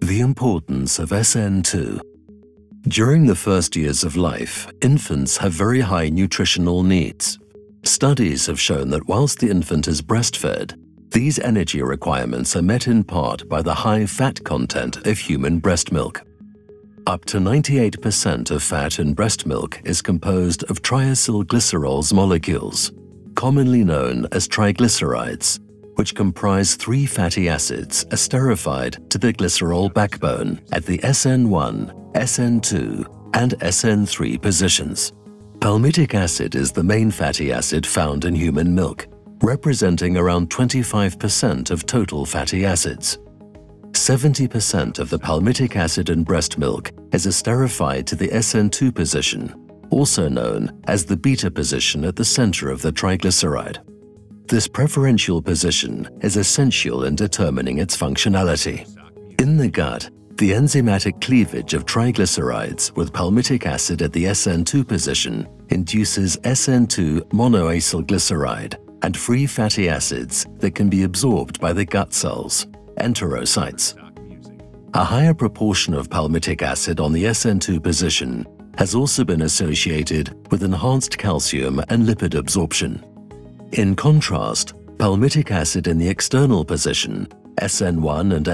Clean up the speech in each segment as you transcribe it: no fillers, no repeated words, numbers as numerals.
The importance of SN2. During the first years of life, infants have very high nutritional needs. Studies have shown that whilst the infant is breastfed, these energy requirements are met in part by the high fat content of human breast milk. Up to 98% of fat in breast milk is composed of triacylglycerols molecules, commonly known as triglycerides, which comprise 3 fatty acids esterified to the glycerol backbone at the SN1, SN2, and SN3 positions. Palmitic acid is the main fatty acid found in human milk, representing around 25% of total fatty acids. 70% of the palmitic acid in breast milk is esterified to the SN2 position, also known as the beta position at the center of the triglyceride. This preferential position is essential in determining its functionality. In the gut, the enzymatic cleavage of triglycerides with palmitic acid at the SN2 position induces SN2 monoacylglyceride and free fatty acids that can be absorbed by the gut cells, enterocytes. A higher proportion of palmitic acid on the SN2 position has also been associated with enhanced calcium and lipid absorption. In contrast, palmitic acid in the external position, SN1 and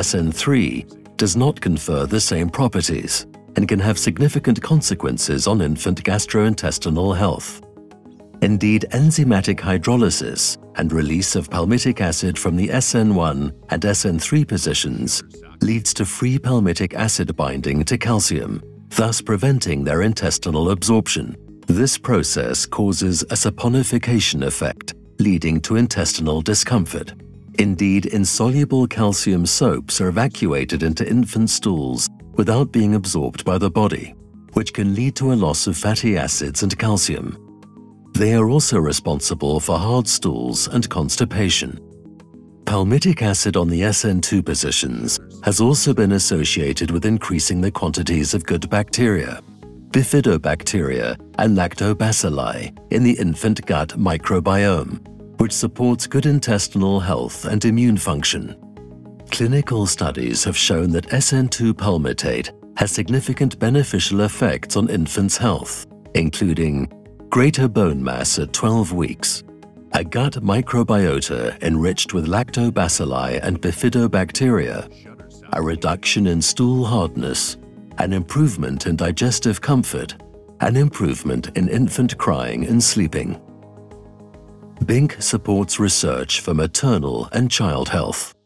SN3, does not confer the same properties and can have significant consequences on infant gastrointestinal health. Indeed, enzymatic hydrolysis and release of palmitic acid from the SN1 and SN3 positions leads to free palmitic acid binding to calcium, thus preventing their intestinal absorption. This process causes a saponification effect, leading to intestinal discomfort. Indeed, insoluble calcium soaps are evacuated into infant stools without being absorbed by the body, which can lead to a loss of fatty acids and calcium. They are also responsible for hard stools and constipation. Palmitic acid on the SN2 positions has also been associated with increasing the quantities of good bacteria, bifidobacteria and lactobacilli in the infant gut microbiome, which supports good intestinal health and immune function. Clinical studies have shown that SN2 palmitate has significant beneficial effects on infants' health, including greater bone mass at 12 weeks, a gut microbiota enriched with lactobacilli and bifidobacteria, a reduction in stool hardness, an improvement in digestive comfort, an improvement in infant crying and sleeping. BINC supports research for maternal and child health.